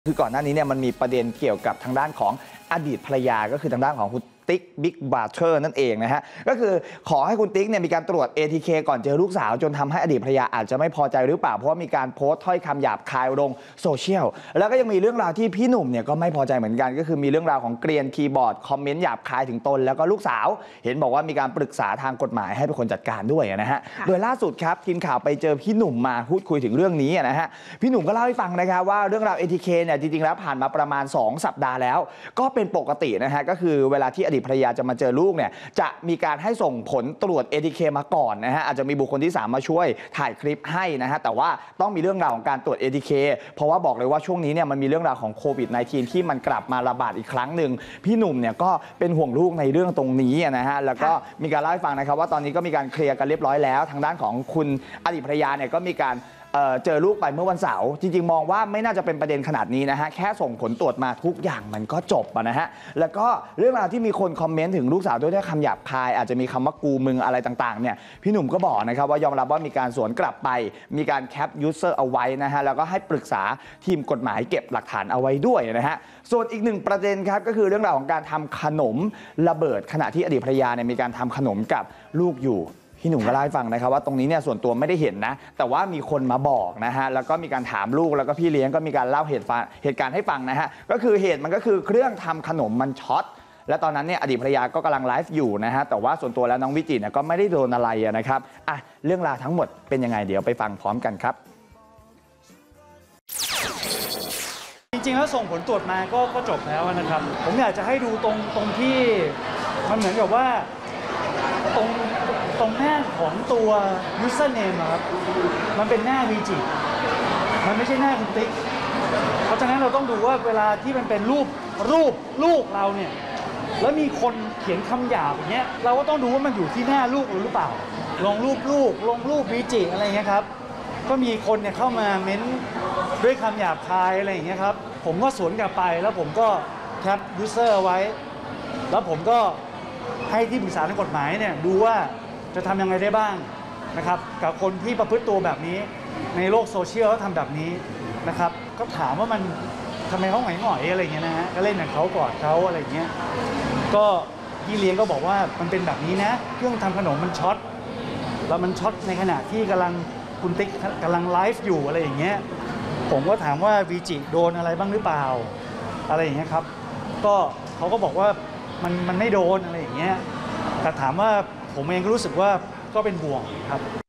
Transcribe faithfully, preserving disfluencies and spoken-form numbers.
คือก่อนหน้านี้เนี่ยมันมีประเด็นเกี่ยวกับทางด้านของอดีตภรรยาก็คือทางด้านของคุณติ๊กบิ๊กบราเธอร์นั่นเองนะฮะก็คือขอให้คุณติ๊กเนี่ยมีการตรวจ เอ ที เค ก่อนเจอลูกสาวจนทำให้อดีตภรรยาอาจจะไม่พอใจหรือเปล่าเพราะว่ามีการโพสต์ถ้อยคำหยาบคายลงโซเชียลแล้วก็ยังมีเรื่องราวที่พี่หนุ่มเนี่ยก็ไม่พอใจเหมือนกันก็คือมีเรื่องราวของเกรียนคีย์บอร์ดคอมเมนต์หยาบคายถึงตนแล้วก็ลูกสาวเห็นบอกว่ามีการปรึกษาทางกฎหมายให้เป็นคนจัดการด้วยนะฮะโดยล่าสุดครับทีมข่าวไปเจอพี่หนุ่มมาพูดคุยถึงเรื่องนี้นะฮะพี่หนุ่มก็เล่าให้ฟังนะครับว่าเรื่องราว เอ ที เค เนี่ยจริงๆแล้วผ่านมาประมาณสองสัปดาห์แล้วก็เป็นปกตินะฮะก็คือเวลาที่อดีตภรรยาจะมาเจอลูกเนี่ยจะมีการให้ส่งผลตรวจ เอ ที เค มาก่อนนะฮะอาจจะมีบุคคลที่สามมาช่วยถ่ายคลิปให้นะฮะแต่ว่าต้องมีเรื่องราวของการตรวจ เอ ที เค เพราะว่าบอกเลยว่าช่วงนี้เนี่ยมันมีเรื่องราวของโควิด สิบเก้า ที่มันกลับมาระบาดอีกครั้งหนึ่งพี่หนุ่มเนี่ยก็เป็นห่วงลูกในเรื่องตรงนี้นะฮะแล้วก็มีการเล่าให้ฟังนะครับว่าตอนนี้ก็มีการเคลียร์กันเรียบร้อยแล้วทางด้านของคุณอดีตภรรยาเนี่ยก็มีการเอ่อเจอลูกไปเมื่อวันเสาร์จริงๆมองว่าไม่น่าจะเป็นประเด็นขนาดนี้นะฮะแค่ส่งผลตรวจมาทุกอย่างมันก็จบนะฮะแล้วก็เรื่องราวที่มีคนคอมเมนต์ถึงลูกสาวด้วยคำหยาบคายอาจจะมีคำว่ากูมึงอะไรต่างๆเนี่ยพี่หนุ่มก็บอกนะครับว่ายอมรับว่ามีการสวนกลับไปมีการแคปยูเซอร์เอาไว้นะฮะแล้วก็ให้ปรึกษาทีมกฎหมายเก็บหลักฐานเอาไว้ด้วยนะฮะส่วนอีกหนึ่งประเด็นครับก็คือเรื่องราวของการทำขนมระเบิดขณะที่อดีตภรรยาเนี่ยมีการทำขนมกับลูกอยู่พี่หนุ่มก็เล่าให้ฟังนะครับว่าตรงนี้เนี่ยส่วนตัวไม่ได้เห็นนะแต่ว่ามีคนมาบอกนะฮะแล้วก็มีการถามลูกแล้วก็พี่เลี้ยงก็มีการเล่าเหตุเหตุการณ์ให้ฟังนะฮะก็คือเหตุมันก็คือเครื่องทำขนมมันช็อตและตอนนั้นเนี่ยอดีตภรรยาก็กำลังไลฟ์อยู่นะฮะแต่ว่าส่วนตัวแล้วน้องวิจิตรเนี่ยก็ไม่ได้โดนอะไรนะครับอ่ะเรื่องราวทั้งหมดเป็นยังไงเดี๋ยวไปฟังพร้อมกันครับจริงๆแล้วส่งผลตรวจมาก็ก็จบแล้วนะครับผมอยากจะให้ดูตรงตรงที่มันเหมือนกับว่าตรงตรงหน้าของตัว username ครับมันเป็นหน้าวีจิมันไม่ใช่หน้าคุณติ๊กเพราะฉะนั้นเราต้องดูว่าเวลาที่มันเป็นรูปรูปลูกเราเนี่ยแล้วมีคนเขียนคำหยาบอย่างเงี้ยเราก็ต้องดูว่ามันอยู่ที่หน้าลูกหรือเปล่าลงรูปลูกลงรูปวีจิอะไรเงี้ยครับก็มีคนเนี่ยเข้ามาเม้นด้วยคำหยาบคายอะไรอย่างเงี้ยครับผมก็สวนกลับไปแล้วผมก็แคปยูเซอร์ไว้แล้วผมก็ให้ที่ปรึกษาทางกฎหมายเนี่ยดูว่าจะทำยังไงได้บ้างนะครับกับคนที่ประพฤติตัวแบบนี้ในโลกโซเชียลเขาทำแบบนี้นะครับก็ถามว่ามันทำไมเขาหงอยหงอยอะไรเงี้ยนะฮะก็เล่นกับเขากอดเขาอะไรเงี้ยก็พี่เลี้ยงก็บอกว่ามันเป็นแบบนี้นะเครื่องทำขนมมันช็อตแล้วมันช็อตในขณะที่กำลังคุณติ๊กกำลังไลฟ์อยู่อะไรอย่างเงี้ยผมก็ถามว่าวีจิโดนอะไรบ้างหรือเปล่าอะไรอย่างเงี้ยครับก็เขาก็บอกว่ามันมันไม่โดนอะไรอย่างเงี้ยแต่ถามว่าผมเองก็รู้สึกว่าก็เป็นห่วงครับ